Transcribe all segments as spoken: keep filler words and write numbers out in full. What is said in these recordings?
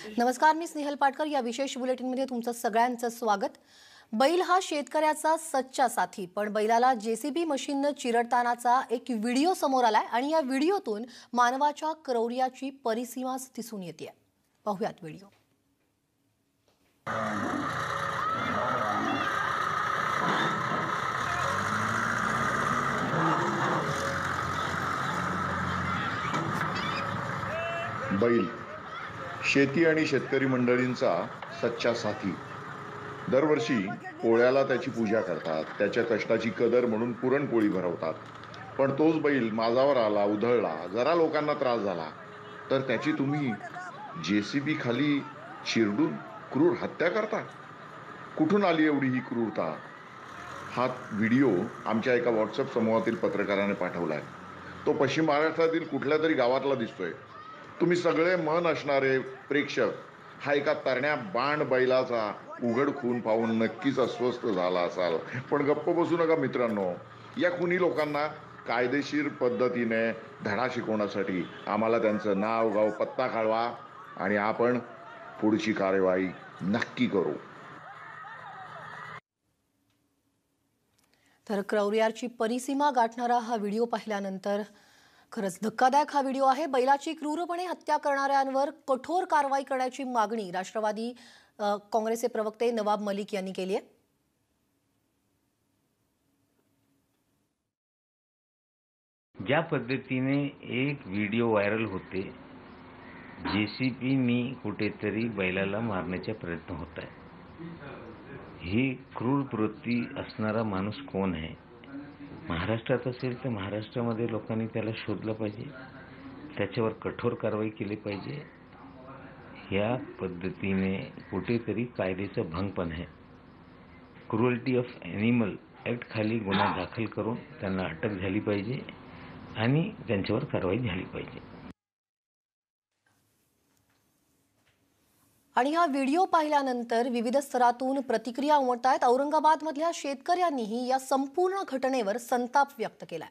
नमस्कार, मी स्नेहल पाटकर. या विशेष बुलेटिनमध्ये तुमचं सगळ्यांचं स्वागत. बैल हा शेतकऱ्याचा सच्चा साथी, पण बैलाला जेसीबी मशीननं चिरडतानाचा एक व्हिडिओ समोर आलाय आणि या व्हिडिओतून मानवाच्या क्रौर्याची परिसीमा दिसून येते. पाहूयात व्हिडिओ. बैल शेती आणि शेतकरी मंडळींचा सच्चा साथी. दरवर्षी पोळ्याला त्याची पूजा करतात, त्याच्या कष्टाची कदर म्हणून पुरणपोळी भरवतात. पण तोच बैल माझावर आला, उधळला, जरा लोकांना त्रास झाला तर त्याची तुम्ही जेसीबी खाली चिरडून क्रूर हत्या करता. कुठून आली एवढी ही क्रूरता? हा व्हिडिओ आमच्या एका व्हॉट्सअप समूहातील पत्रकाराने पाठवलाय. तो पश्चिम महाराष्ट्रातील कुठल्या तरी गावातला दिसतोय. तुम्ही सगळे मन असणारे प्रेक्षक हा एका तरण्या बाण बैलाचा उघड खून पाहून नक्कीच अस्वस्थ झाला असाल. पण गप्प बसू नका मित्रांनो. या खुनी लोकांना कायदेशीर पद्धतीने धडा शिकवण्यासाठी आम्हाला त्यांचं नाव, गाव, पत्ता कळवा आणि आपण पुढची कार्यवाही नक्की करू. तर क्रौर्याची परिसीमा गाठणारा हा व्हिडिओ पाहिल्यानंतर खरंच धक्कादायक हा व्हिडिओ आहे. बैलाची क्रूरपणे हत्या करणाऱ्यांवर कठोर कारवाई करण्याची मागणी राष्ट्रवादी काँग्रेसचे प्रवक्ते नवाब मलिक यांनी केली आहे. ज्या पद्धतीने एक व्हिडिओ व्हायरल होते, जेसीबीनी कुठेतरी बैलाला मारण्याचा प्रयत्न होत आहे. ही क्रूर वृत्ती असणारा माणूस कोण आहे? महाराष्ट्रात असेल तर महाराष्ट्रामध्ये लोकांनी त्याला शोधलं पाहिजे, त्याच्यावर कठोर कारवाई केली पाहिजे. ह्या पद्धतीने कुठेतरी कायद्याचं भंग पण आहे. क्रुएल्टी ऑफ ॲनिमल ॲक्ट खाली गुन्हा दाखल करून त्यांना अटक झाली पाहिजे आणि त्यांच्यावर कारवाई झाली पाहिजे. आणि हा व्हिडिओ पाहिल्यानंतर विविध स्तरातून प्रतिक्रिया उमटत आहेत. औरंगाबादमधल्या शेतकऱ्यांनीही या संपूर्ण घटनेवर संताप व्यक्त केलाय.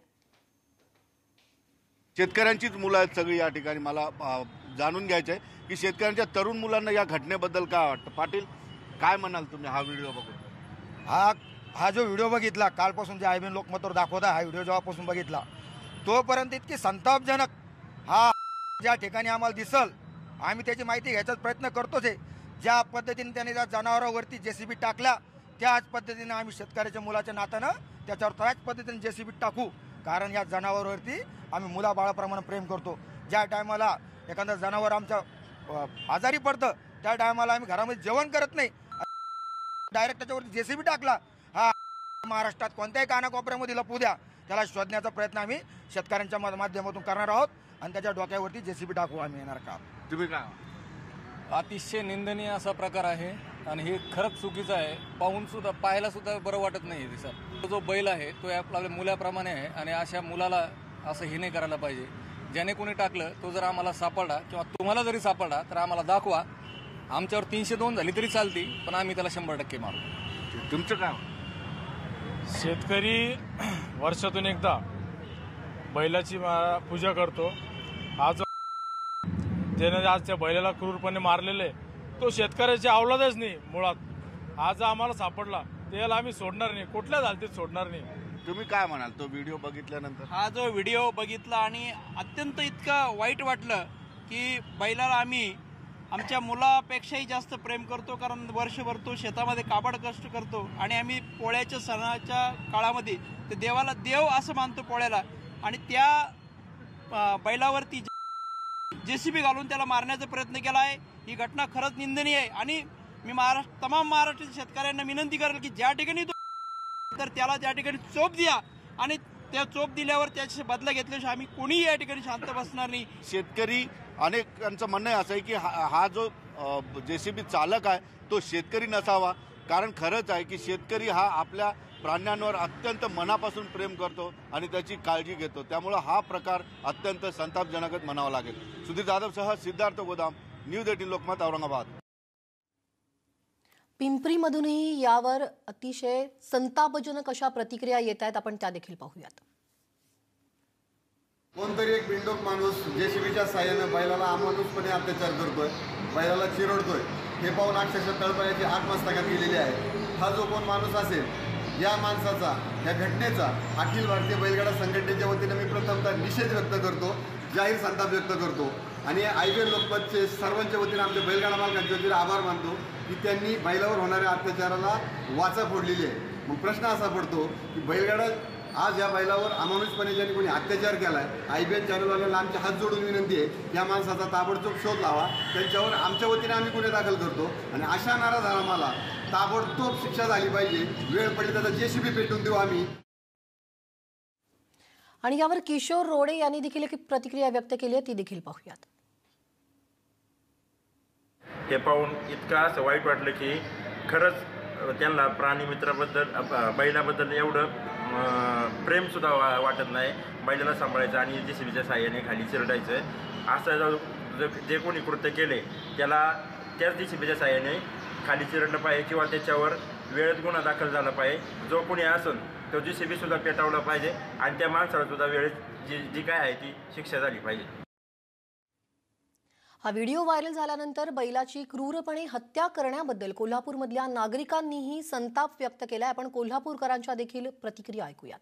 शेतकऱ्यांचीच मुलं आहेत सगळी या ठिकाणी. मला जाणून घ्यायचं आहे की शेतकऱ्यांच्या तरुण मुलांना या घटनेबद्दल काय वाटतं. पाटील, काय म्हणाल तुम्ही हा व्हिडिओ बघून? हा हा जो व्हिडिओ बघितला कालपासून जे आय बी एन लोकमतवर दाखवता, हा व्हिडिओ जेव्हापासून बघितला तोपर्यंत इतकी संतापजनक हा ज्या ठिकाणी आम्हाला दिसल आम्ही त्याची माहिती घ्यायचा प्रयत्न करतोच आहे. ज्या पद्धतीने त्याने त्या जनावरांवरती जेसीबी टाकल्या त्याच पद्धतीने आम्ही शेतकऱ्याच्या मुलाच्या नात्यानं त्याच्यावर त्याच पद्धतीने जेसीबी टाकू. कारण या जनावरांवरती आम्ही मुलाबाळाप्रमाणे प्रेम करतो. ज्या टायमाला एखादं जनावर आमच्या आजारी पडतं त्या टायमाला आम्ही घरामध्ये जेवण करत नाही, डायरेक्ट त्याच्यावरती जेसीबी टाकला. हा महाराष्ट्रात कोणत्याही कानाकोपऱ्यामध्ये लपू द्या, त्याला शोधण्याचा प्रयत्न आम्ही शेतकऱ्यांच्या माध्यमातून करणार आहोत आणि त्याच्या डोक्यावरती जेसीबी टाकू आम्ही येणार का. तुम्ही काय? अतिशय निंदनीय असा प्रकार आहे आणि हे खरंच चुकीचं आहे. पाहून सुद्धा पाहायला सुद्धा बरं वाटत नाही. दिसत जो बैल आहे तो आपल्या मुलाप्रमाणे आहे आणि अशा मुलाला असं हे नाही करायला पाहिजे. ज्याने कोणी टाकलं तो जर आम्हाला सापडला किंवा तुम्हाला जरी सापडला तर आम्हाला दाखवा. आमच्यावर तीनशे दोन झाली तरी चालती, पण आम्ही त्याला शंभर टक्के मारू. तुमचं काय? शेतकरी वर्षातून एकदा बैलाची पूजा करतो. आज ज्याने आज त्या बैलाला क्रूरपणे मारलेले तो शेतकऱ्याची अवलादच नाही मुळात. आज आम्हाला सापडला त्याला आम्ही सोडणार नाही, कुठल्या हालतीत सोडणार नाही. तुम्ही काय म्हणाल तो व्हिडिओ बघितल्यानंतर? हा जो व्हिडिओ बघितला आणि अत्यंत इतकं वाईट वाटलं की बैलाला आम्ही आमच्या मुलापेक्षाही जास्त प्रेम करतो. कारण वर्षभर तो शेतामध्ये काबाड कष्ट करतो आणि आम्ही पोळ्याच्या सणाच्या काळामध्ये ते देवाला देव असं मानतो पोळ्याला, आणि त्या बैलावरती जेसीबी घालून त्याला मारण्याचा प्रयत्न केला आहे. ही घटना खरंच निंदनीय आहे आणि मी महाराष्ट्र तमाम महाराष्ट्रातील शेतकऱ्यांना विनंती करेल की ज्या ठिकाणी तो तर त्याला त्या ठिकाणी चोप द्या आणि त्या चोप दिल्यावर त्याचे बदला घेतल्याशिवाय आम्ही कोणीही या ठिकाणी शांत बसणार नाही. शेतकरी अनेकांचं म्हणणं असं आहे की हा हा जो जेसीबी चालक आहे तो शेतकरी नसावा. कारण खरंच आहे की शेतकरी हा आपल्या प्राण्यांवर अत्यंत मनापासून प्रेम करतो आणि त्याची काळजी घेतो. त्यामुळं हा प्रकार अत्यंत संतापजनकच म्हणावा लागेल. सुधीर जाधवसह सिद्धार्थ गोदाम, न्यूज एटीन लोकमत, औरंगाबाद. पिंपरीमधूनही यावर अतिशय संतापजनक अशा प्रतिक्रिया येत आहेत. आपण त्या देखील पाहूयात. कोणतरी एक बिंडोक माणूस जेसीबीच्या साहाय्याने बैलाला अमानुषपणे अत्याचार करतोय. बैलाला चिरडतोय हे पाहून अक्षरशः तळपायाची आग मस्तकात गेलेली आहे. हा जो कोण माणूस असेल या माणसाचा या घटनेचा अखिल भारतीय बैलगाडा संघटनेच्या वतीने मी प्रथमतः निषेध व्यक्त करतो, जाहीर संताप व्यक्त करतो आणि आय बी एल लोकमतचे सर्वांच्या वतीने आमच्या बैलगाडा मालकांच्या वतीने आभार मानतो की त्यांनी बैलावर होणाऱ्या अत्याचाराला वाचा फोडलेली आहे. मग प्रश्न असा पडतो की बैलगाडा आज या बैलावर अमानुषपणे ज्यांनी कोणी अत्याचार केला आहे, आय बी एल चॅनलवाल्याला आमचे हात जोडून विनंती आहे या माणसाचा ताबडतोब शोध लावा. त्यांच्यावर आमच्या वतीने आम्ही गुन्हे दाखल करतो आणि अशा नाराज आम्हाला ताबडतोब शिक्षा झाली पाहिजे. वेळ पडली त्याचा जेसीबी पेटून देऊ आम्ही. आणि यावर किशोर रोडे यांनी देखील एक प्रतिक्रिया व्यक्त केली आहे, ती देखील पाहूयात. हे पाहून इतकं असं वाईट वाटलं की खरंच त्यांना प्राणीमित्राबद्दल बैलाबद्दल एवढं प्रेमसुद्धा वा वाटत नाही. बैलाला सांभाळायचं आणि जे सी बीच्या साह्याने खाली चिरडायचं असं जे कोणी कृत्य केले त्याला त्याच जे सी बीच्या साह्याने खाली चिरडलं पाहिजे किंवा त्याच्यावर वेळेत गुन्हा दाखल झाला पाहिजे. जो कोणी असेल तो जी सी बीसुद्धा पेटवला पाहिजे आणि त्या माणसालासुद्धा वेळेत जी जी काय आहे ती शिक्षा झाली पाहिजे. हा व्हिडिओ व्हायरल झाल्यानंतर बैलाची क्रूरपणे हत्या करण्याबद्दल कोल्हापूरमधल्या नागरिकांनीही संताप व्यक्त केलाय. आपण कोल्हापूरकरांच्या देखील प्रतिक्रिया ऐकूयात.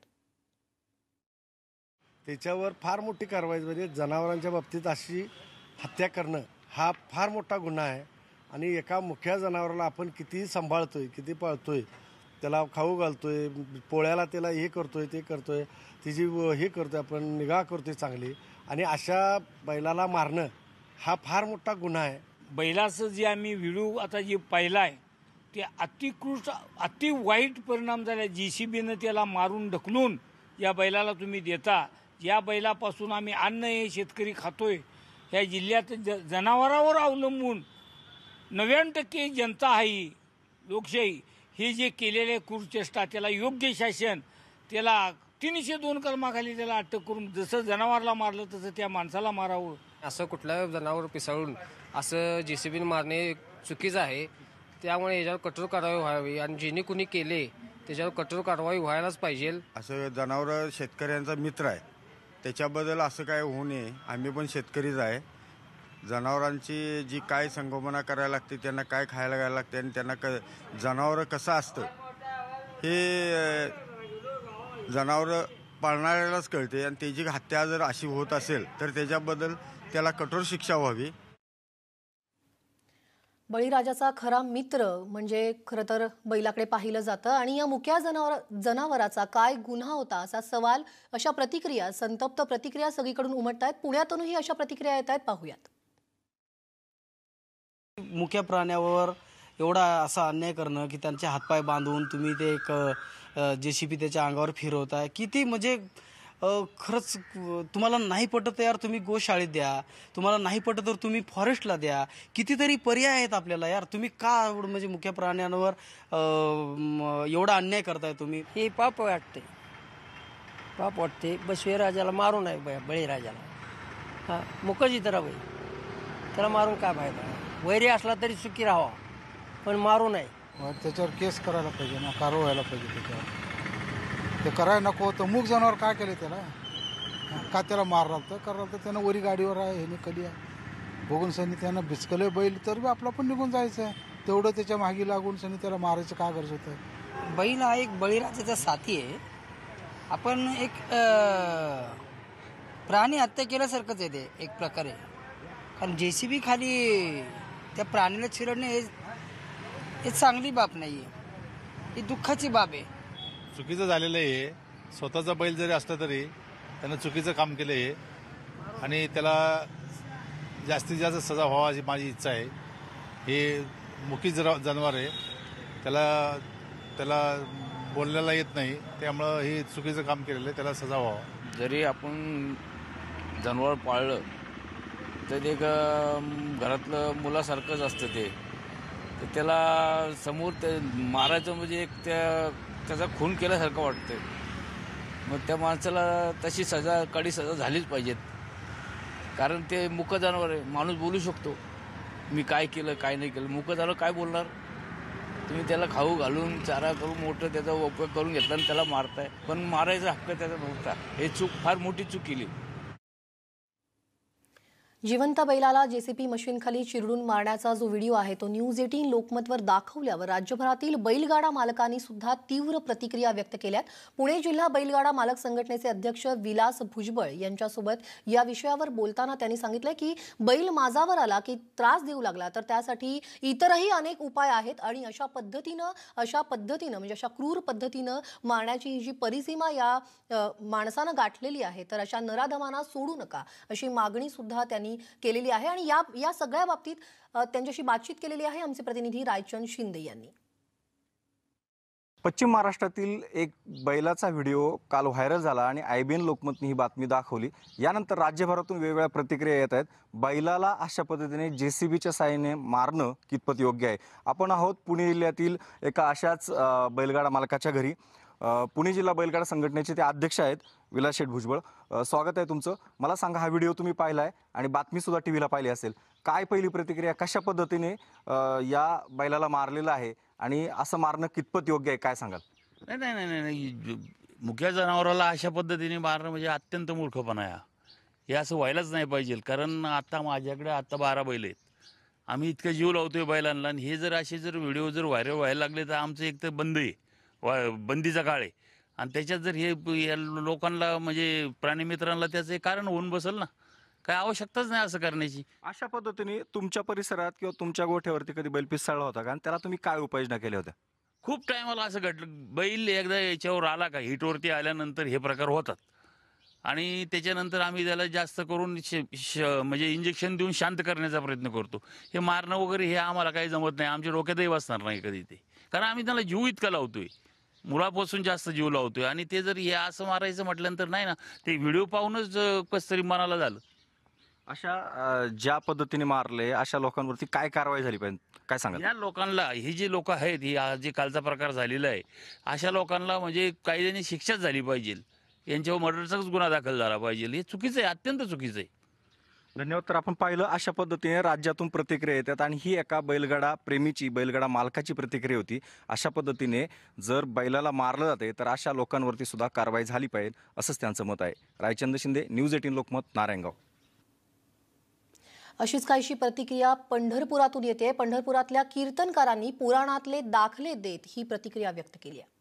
त्याच्यावर फार मोठी कारवाई म्हणजे जनावरांच्या बाबतीत अशी हत्या करणं हा फार मोठा गुन्हा आहे आणि एका मुख्या जनावराला आपण किती सांभाळतोय, किती पाळतोय, त्याला खाऊ घालतोय, पोळ्याला त्याला हे करतोय ते करतोय, तिची हे करतोय, आपण निगा करतोय चांगली, आणि अशा बैलाला मारणं हा फार मोठा गुन्हा आहे. बैलाचं जे आम्ही व्हिडिओ आता जे पाहिला आहे ते अतिकृष्ट अति वाईट परिणाम झाला. जी सी बीनं त्याला मारून ढकलून या बैलाला तुम्ही देता. या बैलापासून आम्ही अन्न हे शेतकरी खातोय. ह्या जिल्ह्यात ज जनावरावर अवलंबून नव्याण्णव टक्के जनता आहे लोकशाही. हे जे केलेले क्रूरचेष्टा त्याला योग्य शासन त्याला तीनशे दोन कलमाखाली त्याला अटक करून जसं जनावराला मारलं तसं त्या माणसाला मारावं. असं कुठल्या जनावर पिसाळून असं जे सी बीने मारणे चुकीचं आहे. त्यामुळे याच्यावर कठोर कारवाई व्हावी आणि जिने कुणी केले त्याच्यावर कठोर कारवाई व्हायलाच पाहिजे. असं जनावर शेतकऱ्यांचा मित्र आहे, त्याच्याबद्दल असं काय होऊ नये. आम्ही पण शेतकरीच आहे. जनावरांची जी काय संगोपना करायला लागते, त्यांना काय खायला घ्यायला लागते आणि त्यांना क जनावरं कसं असतं हे जनावरं पाळणाऱ्यालाच कळते आणि त्याची हत्या जर अशी होत असेल तर त्याच्याबद्दल त्याला कठोर शिक्षा व्हावी. बळीराजाचा खरा मित्र म्हणजे खरं तर बैलाकडे पाहिलं जातं आणि या मुक्या जनावर जनावराचा काय गुन्हा होता असा सवाल, अशा प्रतिक्रिया, संतप्त प्रतिक्रिया सगळीकडून उमटत आहेत. पुण्यातूनही अशा प्रतिक्रिया येत आहेत, पाहूयात. मुक्या प्राण्यावर एवढा असा अन्याय करणं की त्यांचे हातपाय बांधून तुम्ही ते एक जेसीबी त्याच्या अंगावर फिरवताय, किती म्हणजे खरंच तुम्हाला नाही पटत यार तुम्ही गोशाळेत द्या, तुम्हाला नाही पटत तर तुम्ही फॉरेस्टला द्या, कितीतरी पर्याय आहेत आपल्याला यार. तुम्ही का एवढं म्हणजे मुक्या प्राण्यांवर एवढा अन्याय करताय तुम्ही? हे पाप वाटते, पाप वाटते. बसवेराजाला मारू नये, बळीराजाला हां मुकजी तर बाई त्याला मारून काय फायदा. वैरी असला तरी सुखी राहावा पण मारू नये. त्याच्यावर केस करायला पाहिजे ना, कारवाई व्हायला पाहिजे त्याच्यावर. ते करायला नको तर मूग जनावर काय केलं त्याला, का त्याला मारला तर करायला तर त्यानं वरी गाडीवर आहे हे कधी आहे बघून सनी त्यानं भिचकले बैल तर बी आपला पण निघून जायचं आहे. तेवढं त्याच्या मागे लागून सनी त्याला मारायचं काय गरज होतं. बैल हा एक बळीराजाचा साथी आहे. आपण एक प्राणी हत्या केल्यासारखंच आहे ते एक प्रकारे. कारण जे सी बी खाली त्या प्राण्याला चिरडणे हे हे चांगली बाब नाही आहे, ही दुःखाची बाब आहे. चुकीचं झालेलं आहे. स्वतःचा बैल जरी असला तरी त्यानं चुकीचं काम केलं आहे आणि त्याला जास्तीत जास्त सजा व्हावा अशी माझी इच्छा आहे. हे मुकी जरा जनावर आहे, त्याला त्याला बोलण्याला येत नाही, त्यामुळं हे चुकीचं काम केलेलं आहे, त्याला सजा व्हावा. जरी आपण जनावर पाळलं तर एक घरातलं मुलासारखंच असतं ते. तर त्याला समोर ते मारायचं म्हणजे एक त्या त्याचा खून केल्यासारखं वाटतं. मग त्या माणसाला तशी सजा, कडी सजा झालीच पाहिजेत. कारण ते मुकं जनावर आहे. माणूस बोलू शकतो मी काय केलं काय नाही केलं. मुकं जनावर काय बोलणार. तुम्ही त्याला खाऊ घालून चारा करून मोठं त्याचा उपयोग करून घेतला आणि त्याला मारताय, पण मारायचा हक्क त्याचा नव्हता. हे चूक, फार मोठी चूक केली. जिवंत बैलाला जेसीबी मशीनखाली चिरडून मारण्याचा जो व्हिडिओ आहे तो न्यूज एटीन लोकमतवर दाखवल्यावर राज्यभरातील बैलगाडा मालकांनी सुद्धा तीव्र प्रतिक्रिया व्यक्त केल्यात। पुणे जिल्हा बैलगाडा मालक संघटनेचे अध्यक्ष विलास भुजबळ यांच्यासोबत या विषयावर बोलताना त्यांनी सांगितलं की बैल माझावर आला की त्रास देऊ लागला तर त्यासाठी इतरही अनेक उपाय आहेत आणि अशा पद्धतीनं अशा पद्धतीनं म्हणजे अशा क्रूर पद्धतीनं मारण्याची ही जी परिसीमा या माणसानं गाठलेली आहे तर अशा नराधमांना सोडू नका अशी मागणी सुद्धा त्यांनी केलेली आहे। आणि या या सगळ्या बाबतीत त्यांच्याशी बातचीत केलेली आहे आमचे प्रतिनिधी रायचंद शिंदे यांनी। पश्चिम महाराष्ट्रातील एक बैलाचा व्हिडिओ काल व्हायरल झाला आणि आयबीएन लोकमतने ही बातमी दाखवली। यानंतर राज्यभरातून वेगवेगळ्या प्रतिक्रिया येत आहेत। बैलाला अशा पद्धतीने जेसीबीच्या साहाय्याने मारणं कितपत योग्य आहे? आपण आहोत पुणे जिल्ह्यातील एका अशाच बैलगाडा मालकाच्या घरी। पुणे जिल्हा बैलगाडा संघटनेचे ते अध्यक्ष आहेत विलास शेठ भुजबळ। स्वागत आहे तुमचं। मला सांगा, हा व्हिडिओ तुम्ही पाहिलाय आणि बातमी सुद्धा टीव्हीला पाहिली असेल, काय पहिली प्रतिक्रिया, कशा पद्धतीने या बैलाला मारलेलं आहे आणि असं मारणं कितपत योग्य आहे, काय सांगाल? नाही नाही नाही नाही मुख्य जनावराला अशा पद्धतीने मारणं म्हणजे अत्यंत मूर्खपणा आहे। हे असं व्हायलाच नाही पाहिजे, कारण आता माझ्याकडे आता बारा बैल आहेत, आम्ही इतकं जीव लावतोय बैलांना आणि हे जर असे जर व्हिडिओ जर व्हायरल व्हायला लागले तर आमचं एक तर बंद आहे, बंदीचा काळ आहे आणि त्याच्यात जर हे या लोकांना म्हणजे प्राणीमित्रांना त्याचं कारण होऊन बसेल ना, काय आवश्यकताच नाही असं करण्याची। अशा पद्धतीने तुमच्या परिसरात किंवा तुमच्या गोठ्यावरती कधी बैल पिसाळला होता का आणि त्याला तुम्ही काय उपाययोजना केल्या होत्या? खूप टायमाला असं घडलं, बैल एकदा याच्यावर आला का हिटवरती आल्यानंतर हे प्रकार होतात आणि त्याच्यानंतर आम्ही त्याला जास्त करून म्हणजे इंजेक्शन देऊन शांत करण्याचा प्रयत्न करतो। हे मारणं वगैरे हे आम्हाला काही जमत नाही, आमच्या डोक्यातही बसणार नाही कधी ते, कारण आम्ही त्याला जीव इतका लावतोय, मुळापासून जास्त जीव लावतोय आणि ते जर हे असं मारायचं म्हटल्यानंतर नाही ना, ते व्हिडिओ पाहूनच कसं तरी मनाला झालं। अशा ज्या पद्धतीने मारले अशा लोकांवरती काय कारवाई झाली पाहिजे, काय सांगाल? या लोकांना, ही जी लोक आहेत, ही जे कालचा प्रकार झालेला आहे, अशा लोकांना म्हणजे कायद्याने शिक्षाच झाली पाहिजे, यांच्यावर मर्डरचाच गुन्हा दाखल झाला पाहिजे। हे चुकीचं आहे, अत्यंत चुकीचं आहे। धन्यवाद। तर आपण पाहिलं अशा पद्धतीने राज्यातून प्रतिक्रिया येतात आणि ही एका बैलगाडा प्रेमीची, बैलगाडा मालकाची प्रतिक्रिया होती। अशा पद्धतीने जर बैलाला मारलं जाते तर अशा लोकांवरती सुद्धा कारवाई झाली पाहिजे असंच त्यांचं मत आहे। Raichand Shinde, news eighteen Lokmat, Narayangaon. अशीच काहीशी प्रतिक्रिया पंढरपुरातून येते। पंढरपुरातल्या कीर्तनकारांनी पुराणातले दाखले देत ही प्रतिक्रिया व्यक्त केली आहे।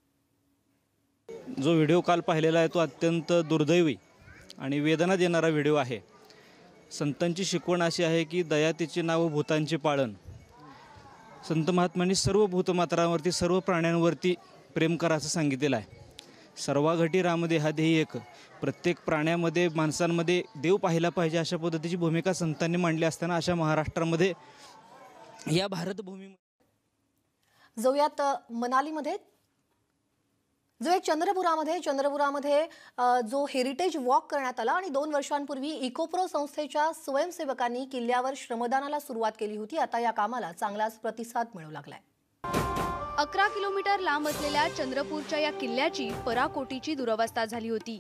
जो व्हिडिओ काल पाहिलेला आहे तो अत्यंत दुर्दैवी आणि वेदना देणारा व्हिडिओ आहे। संतांची शिकवण अशी आहे की दया तिची नाव भूतांची पाळण। संत महात्म्यांनी सर्व भूतमात्रांवरती, सर्व प्राण्यांवरती प्रेम करा असं सांगितलेलं आहे। सर्वाघटी रामदेहा देही एक, प्रत्येक प्राण्यामध्ये, माणसांमध्ये देव पाहिला पाहिजे अशा पद्धतीची भूमिका संतांनी मांडली असताना अशा महाराष्ट्रामध्ये, या भारतभूमीमध्ये जाऊयात मनालीमध्ये, जो एक चंद्रपुरामध्ये चंद्रपुरामध्ये जो हेरिटेज वॉक करण्यात आला आणि दोन वर्षांपूर्वी इकोप्रो संस्थेच्या स्वयंसेवकांनी किल्ल्यावर श्रमदानाला सुरुवात केली होती। आता या कामाला चांगलाच प्रतिसाद मिळू लागलाय। अकरा किलोमीटर लांब असलेल्या चंद्रपूरच्या या किल्ल्याची पराकोटीची दुरवस्था झाली होती।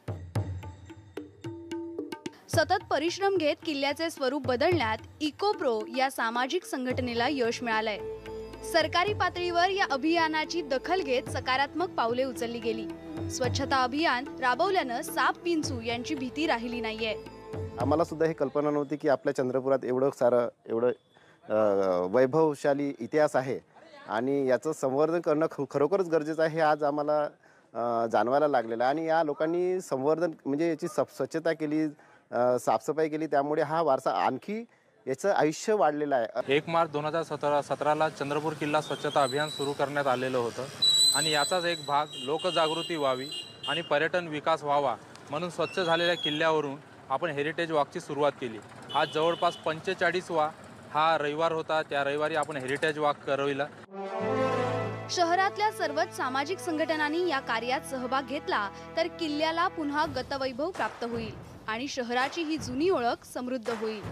सतत परिश्रम घेत किल्ल्याचे स्वरूप बदलण्यात इकोप्रो या सामाजिक संघटनेला यश मिळालंय। सरकारी पातळीवर या अभियानाची दखल घेत सकारात्मक पावले उचलली गेली। स्वच्छता अभियान राबवल्यानं साप विंचू यांची भीती राहिली नाहीये। आम्हाला सुद्धा ही कल्पना नव्हती की आपल्या चंद्रपुरात एवढं सारं एवढं वैभवशाली इतिहास आहे आणि याचं संवर्धन करणं खरोखरच गरजेचं आहे हे आज आम्हाला जाणवायला लागलेलं आहे। आणि या लोकांनी संवर्धन म्हणजे याची स्वच्छता केली, साफसफाई केली, त्यामुळे हा वारसा आणखी याचं आयुष्य वाढलेलं आहे। एक मार्च दोन हजार सतरा सतराला चंद्रपूर किल्ला स्वच्छता अभियान सुरू करण्यात आलेलं होतं आणि याचाच एक भाग लोकजागृती व्हावी आणि पर्यटन विकास व्हावा म्हणून स्वच्छ झालेल्या किल्ल्यावरून आपण हेरिटेज वॉकची सुरुवात केली। आज जवळपास पंचेचाळीसवा हा रविवार होता, त्या रविवारी आपण हेरिटेज वॉक करविला। शहरातल्या सर्वच सामाजिक संघटनांनी या कार्यात सहभाग घेतला तर किल्ल्याला पुन्हा गतवैभव प्राप्त होईल आणि शहराची ही जुनी ओळख समृद्ध होईल।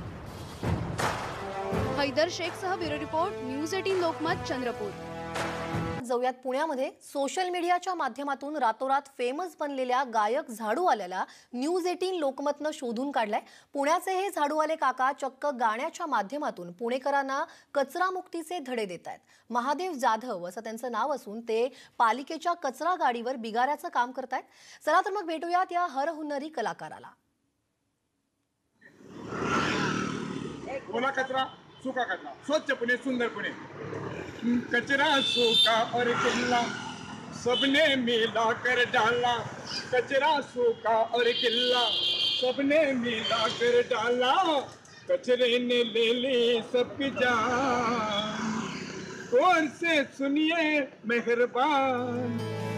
हैदर शेखसह bureau report, news eighteen Lokmat, Chandrapur. जाऊयात पुण्यामध्ये सोशल मीडियाच्या माध्यमातून रातोरात फेमस बनलेल्या गायक झाडूवाल्याला न्यूज एटीन लोकमतनं शोधून काढलाय। पुण्याचे हे झाडूवाले काका चक्क गाण्याच्या माध्यमातून पुणेकरांना कचरामुक्तीचे धडे देत आहेत। महादेव जाधव असं त्यांचं नाव असून ते पालिकेच्या कचरा गाडीवर बिगाऱ्याचं काम करतायत। चला तर मग भेटूयात या हरहुन्नरी कलाकाराला। ओला कचरा सूखा कचरा स्वच्छ पुणे सुंदर पुणे। कचरा सूखा और गिल्ला सबने मिला कर डाला, कचरा सूखा और गिल्ला सबने मिला कर डाला, कचरे ने ले ली सबकी जान, गौर से सुनिए मेहरबान।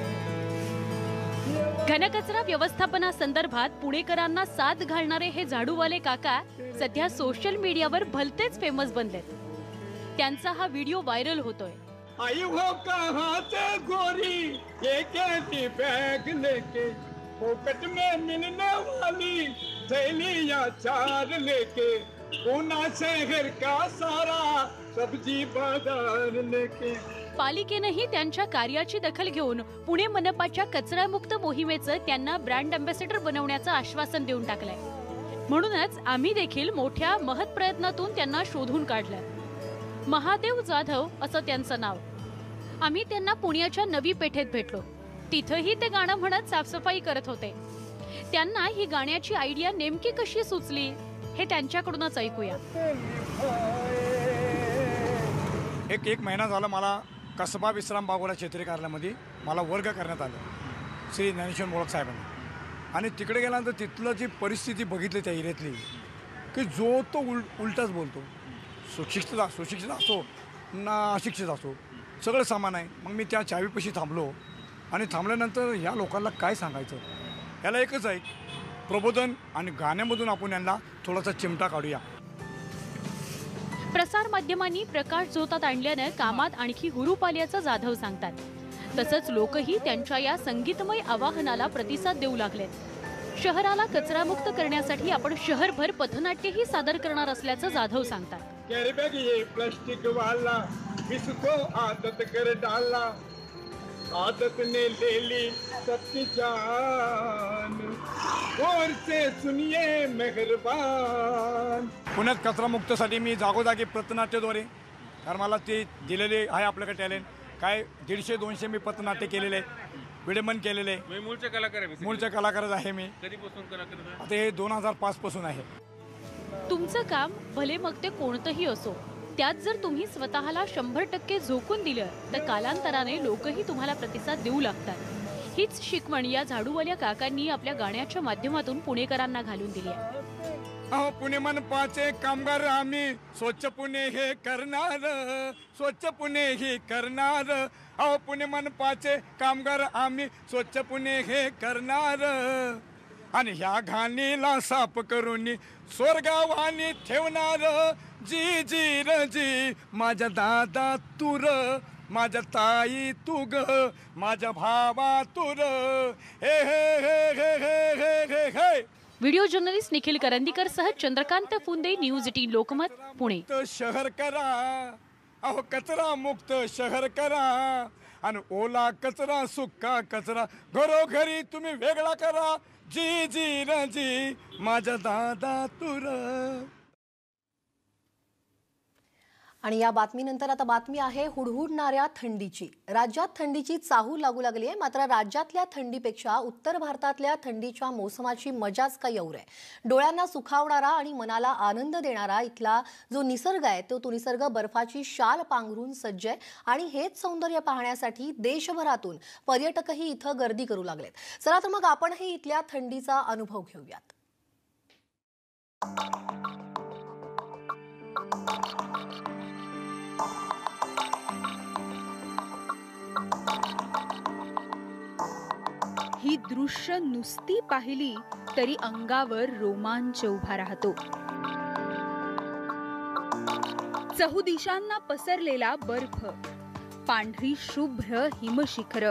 घनकचरा व्यवस्थापनासंदर्भात पुणेकरांना साथ घालणारे हे झाडूवाले काका सध्या सोशल मीडियावर भलतेच फेमस बनलेत। त्यांचा हा व्हिडिओ व्हायरल होतोय। आई हो कहाँ से गोरी ये कैसी बैग लेके, पॉकेट में मिलने वाली थैली या चार लेके, पूना शहर का सारा सब्जी बाजार लेके। पालिकेनेही त्यांच्या कार्याची दखल घेऊन पुणे मनपाच्या कचरामुक्त मोहिमेचं त्यांना ब्रँड अँबॅसेडर बनवण्याचं आश्वासन देऊन टाकलंय। म्हणूनच आम्ही देखील मोठ्या महत् प्रयत्नातून त्यांना शोधून काढलंय। महादेव जाधव असं त्यांचं नाव। आम्ही त्यांना पुण्याच्या नवी पेठेत भेटलो। तिथंही ते गाणं म्हणत साफसफाई करत होते। त्यांना ही गाण्याची आयडिया नेमकी कशी सुचली हे त्यांच्याकडूनच ऐकूया। एक एक महिना झाला मला कसबा विश्राम बागोडा क्षेत्रीय कार्यालयामध्ये मला वर्ग करण्यात आलं श्री ज्ञानेश्वर मोळक साहेबांनी, आणि तिकडे गेल्यानंतर तिथलं जी परिस्थिती बघितली त्या एरियातली की जो तो उल उलटाच बोलतो, सुशिक्षित सुशिक्षित असो ना अशिक्षित असो सगळं सामान आहे। मग मी त्या चावीपाशी थांबलो आणि थांबल्यानंतर ह्या लोकांना काय सांगायचं, याला एकच आहे प्रबोधन आणि गाण्यामधून आपण यांना थोडासा चिमटा काढूया। प्रसार माध्यमांनी प्रकाश झोतात आणल्याने कामात आणखी हुरूप आल्याचं जाधव सांगतात। तसंच लोकही त्यांच्या या संगीतमय आवाहनाला प्रतिसाद देऊ लागलेत। शहराला कचरामुक्त करण्यासाठी आपण शहरभर पथनाट्यही सादर करणार असल्याचं जाधव सांगतात। कैरी बैग ये प्लास्टिक वाला इसको आदत कर डाला, आदत ने ले ली सबकी जान, गौर से सुनिए मेहरबान। पुण्यात कचरामुक्तसाठी मी जागोजागी पथनाट्यद्वारे, कारण मला ते दिलेले आहे आपल्याकडे टॅलेंट, काय दीडशे दोनशे मी पथनाट्य केलेले आहे, विडंबन केलेले आहे। मूळचे कलाकार आहे, मूळचे कलाकारच आहे मी। कधीपासून कलाकार? आता हे दोन हजार पाच पासून आहे। तुमचं काम भले मग ते कोणतंही असो, त्यात जर तुम्ही स्वतःला शंभर टक्के झोकून दिलं तर कालांतराने लोकही तुम्हाला प्रतिसाद देऊ लागतात। हीच शिकवण या झाडूवाल्या काकांनी आपल्या गाण्याच्या माध्यमातून पुणेकरांना घालून दिली आहे। अहो पुणे मनपाचे कामगार आम्ही स्वच्छ पुणे हे करणार, स्वच्छ पुणे हे करणार। अहो पुणे मनपाचे कामगार आम्ही स्वच्छ पुणे हे करणार, आणि ह्या घाणीला साफ करून स्वर्गावानी ठेवणार। जी जी र जी माझ्या दादा तू र, माझ्या ताई तू ग, माझ्या भावा तू र, हे हे हे हे हे हे हे हे। व्हिडिओ जर्नलिस्ट निखिल करंदीकर सह चंद्रकांत फुंदे, न्यूज एटीन लोकमत, पुणे। शहर करा, अहो कचरा मुक्त शहर करा, आणि ओला कचरा सुका कचरा घरोघरी तुम्ही वेगळा करा। जी जी र जी माझा दादा तू र। आणि या बातमीनंतर आता बातमी आहे हुडहुडणाऱ्या थंडीची। राज्यात थंडीची चाहूल लागू लागली आहे, मात्र राज्यातल्या थंडीपेक्षा उत्तर भारतातल्या थंडीच्या मोसमाची मजाच काही और आहे। डोळ्यांना सुखावणारा आणि मनाला आनंद देणारा इथला जो निसर्ग आहे तो तो निसर्ग बर्फाची शाल पांघरून सज्ज आहे, आणि हेच सौंदर्य पाहण्यासाठी देशभरातून पर्यटकही इथं गर्दी करू लागलेत। चला तर मग आपणही इथल्या थंडीचा अनुभव घेऊयात। ही दृश्य नुसती पाहिली तरी अंगावर रोमांच उभा राहतो। चहुदिशांना पसरलेला बर्फ, पांढरी शुभ्र हिमशिखर,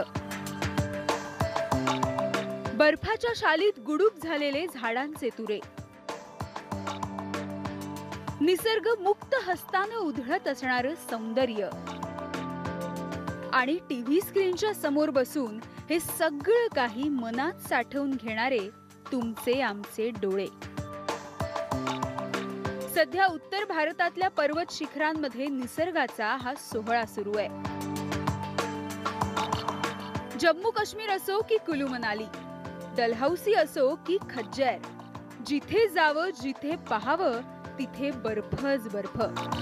बर्फाच्या शालीत गुडूप झालेले झाडांचे तुरे, निसर्ग मुक्त हस्तानं उधळत असणारं सौंदर्य, आणि टीव्ही स्क्रीनच्या समोर बसून हे सगळं काही मनात साठवून घेणारे तुमचे आमचे डोळे। सध्या उत्तर भारतातल्या पर्वत शिखरांमध्ये निसर्गाचा हा सोहळा सुरू आहे। जम्मू काश्मीर असो की कुलू मनाली, डलहौसी असो की खज्जर, जिथे जावं जिथे पाहावं तिथे बर्फच बर्फ.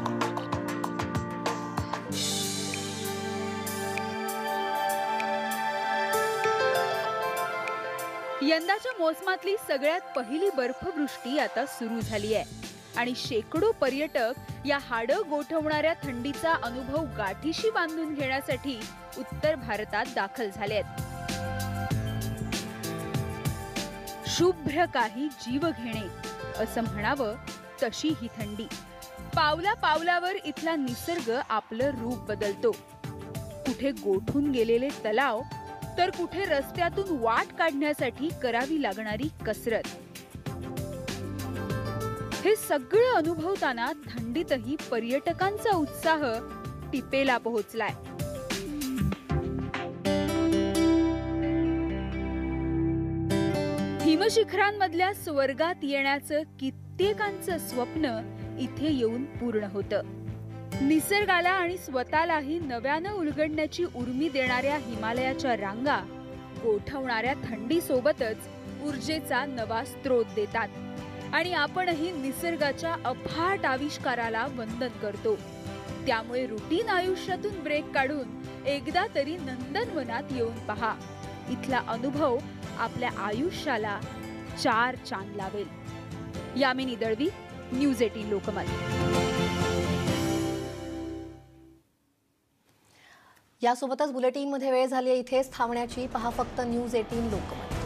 यंदाच्या मोसमातली सगळ्यात पहिली बर्फवृष्टी आता सुरू झाली आहे आणि शेकडो पर्यटक या हाडं गोठवणाऱ्या थंडीचा अनुभव गाठीशी बांधून घेण्यासाठी उत्तर भारतात दाखल झाले आहेत. शुभ्र काही जीव घेणे असं म्हणावं तशी ही थंडी. पावला पावलावर इथला निसर्ग आपलं रूप बदलतो. कुठे गोठून गेलेले तलाव तर कुठे रस्त्यातून वाट काढण्यासाठी करावी लागणारी कसरत. हे सगळं अनुभवताना थंडीतही पर्यटकांचा उत्साह टिपेला पोहोचलाय. हिमशिखरांमधल्या स्वर्गात येण्याचं कित्येकांचं स्वप्न इथे येऊन पूर्ण होतं. निसर्गाला आणि स्वतःलाही नव्यानं उलगडण्याची उर्मी देणाऱ्या हिमालयाच्या रांगा गोठवणाऱ्या थंडीसोबतच ऊर्जेचा नवा स्रोत देतात आणि आपणही निसर्गाच्या अफाट आविष्काराला वंदन करतो. त्यामुळे रुटीन आयुष्यातून ब्रेक काढून एकदा तरी नंदनवनात येऊन पहा. इथला अनुभव आपल्या आयुष्याला चार चांद लावेल. Yamini Dalvi, news eighteen Lokmat. यासोबतच बुलेटिनमध्ये वेळ झाली आहे इथेच थांबण्याची. पहा फक्त न्यूज एटीन लोकमत.